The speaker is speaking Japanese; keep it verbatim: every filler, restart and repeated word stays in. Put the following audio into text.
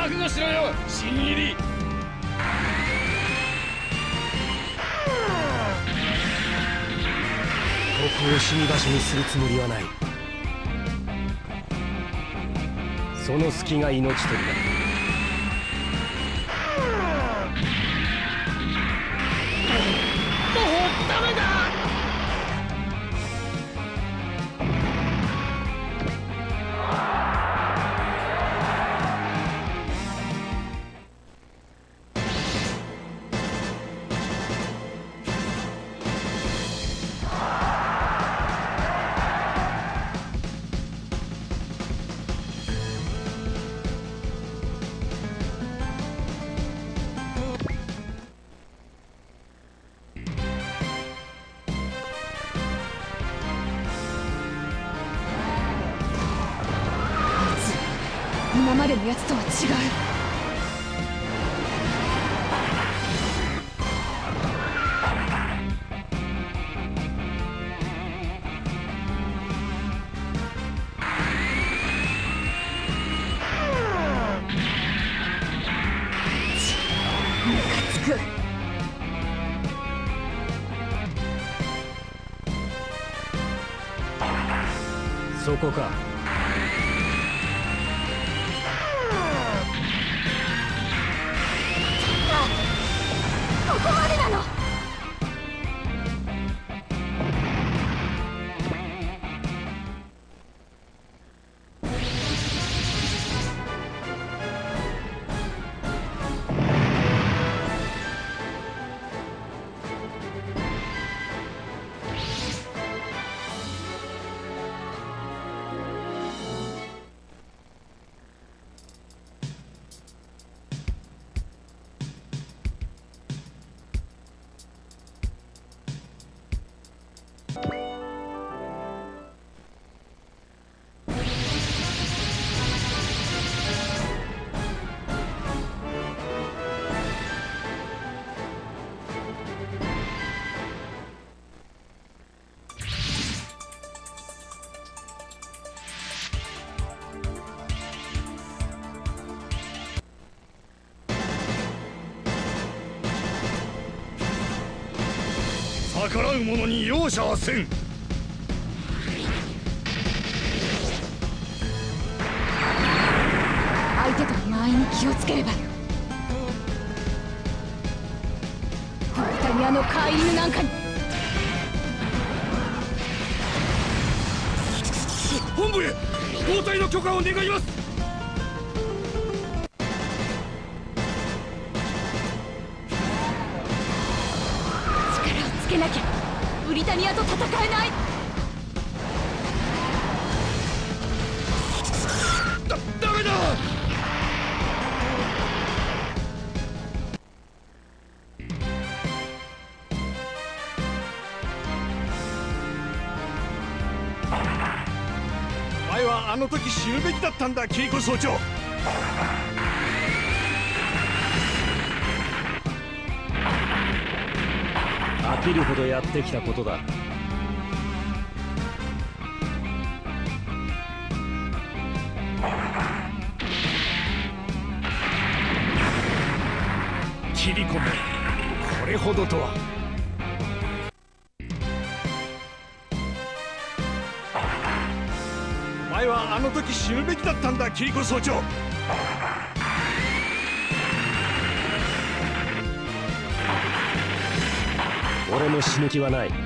覚悟しろよ新入り。 ここを死に場所にするつもりはない。その隙が命取りだ。 もうダメだ。 今までのやつとは違う。ムカつく。 そこか。 ここまでなの。 逆らう者に容赦はせん。 相手と間合いに気をつければ。ブリタニアの飼い犬なんかに。 本部へ交代の許可を願います。 つけなきゃブリタニアと戦えない。 だ、ダメだ。お前はあの時死ぬべきだったんだ、キリコ総長。 飽きるほどやってきたことだ。 切り込め、これほどとは。お前はあの時死ぬべきだったんだ、キリコ総長。 俺も死ぬ気はない。